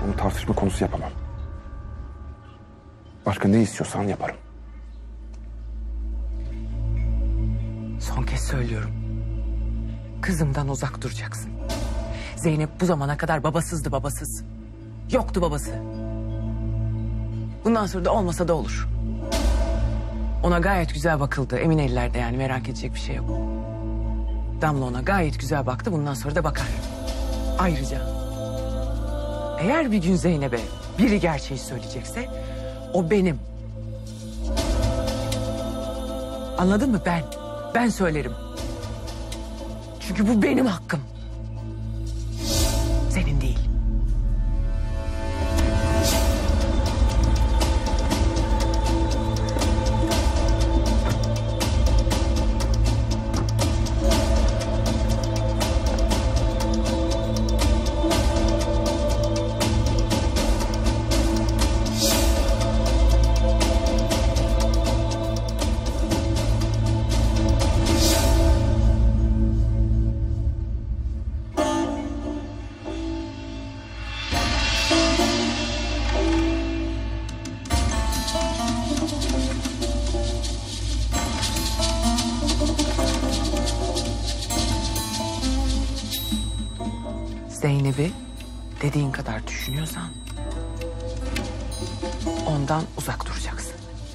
Bunu tartışma konusu yapamam. Başka ne istiyorsan yaparım. Son kez söylüyorum. Kızımdan uzak duracaksın. Zeynep bu zamana kadar babasızdı, babasız. Yoktu babası. Bundan sonra da olmasa da olur. Ona gayet güzel bakıldı. Emin ellerde, yani merak edecek bir şey yok. Damla ona gayet güzel baktı. Bundan sonra da bakar. Ayrıca eğer bir gün Zeynep'e biri gerçeği söyleyecekse o benim. Anladın mı? Ben söylerim. Çünkü bu benim hakkım. Senin değil. Zeynep'i dediğin kadar düşünüyorsan ondan uzak duracaksın.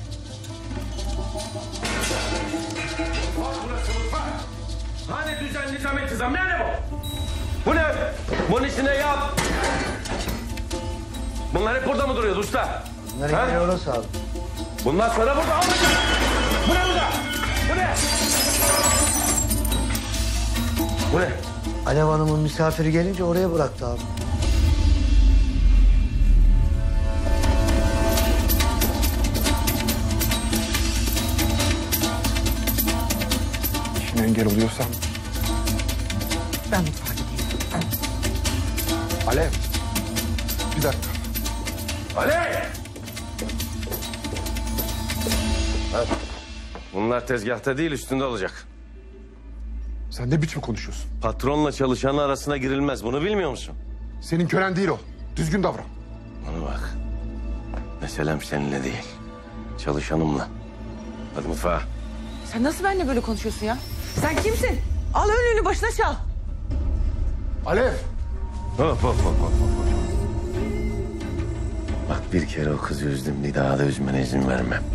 Hani düzen, nizam, intizam, nerede bu? Bu ne? Bunun içine yap. Bunlar hep burada mı duruyordu usta? Bunları geliyoruz abi. Bundan sonra burada olmayacak. Bu ne burada? Bu ne? Bu ne? Alev Hanım'ın misafiri gelince oraya bıraktı abi. İşine engel oluyorsam... Ben mutfağa gideyim. Alev. Bir dakika. Ali! Bunlar tezgahta değil, üstünde olacak. Sen ne biçim konuşuyorsun? Patronla çalışanın arasına girilmez. Bunu bilmiyor musun? Senin kölen değil o. Düzgün davran. Bana bak. Meselem seninle değil. Çalışanımla. Hadi mutfağa. Sen nasıl benimle böyle konuşuyorsun ya? Sen kimsin? Al önünü başına çal. Alev. Hop. Bak bir kere o kızı üzdüm. Bir daha da üzmene izin vermem.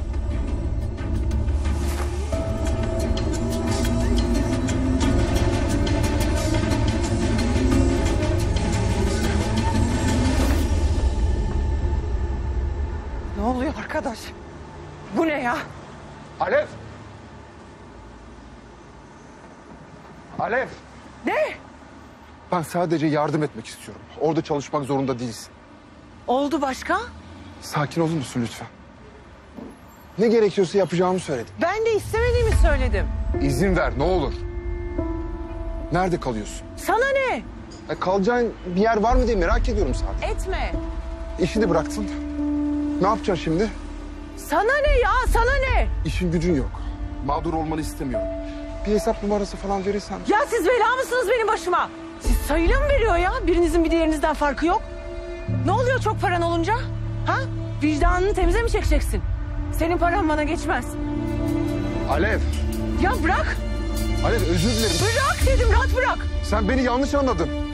Ne oluyor arkadaş? Bu ne ya? Alev. Alev. Ne? Ben sadece yardım etmek istiyorum. Orada çalışmak zorunda değilsin. Oldu başka? Sakin olur musun lütfen? Ne gerekiyorsa yapacağımı söyledim. Ben de istemediğimi söyledim. İzin ver ne olur. Nerede kalıyorsun? Sana ne? Kalacağın bir yer var mı diye merak ediyorum sadece. Etme. İşini bıraktın. Ne yapacaksın şimdi? Sana ne ya? Sana ne? İşin gücün yok. Mağdur olmanı istemiyorum. Bir hesap numarası falan verirsen. Ya siz bela mısınız benim başıma? Siz sayıyla mı veriyor ya? Birinizin bir diğerinizden farkı yok. Ne oluyor çok paran olunca? Ha? Vicdanını temize mi çekeceksin? Senin paran bana geçmez. Alev. Ya bırak. Alev özür dilerim. Bırak dedim, rahat bırak. Sen beni yanlış anladın.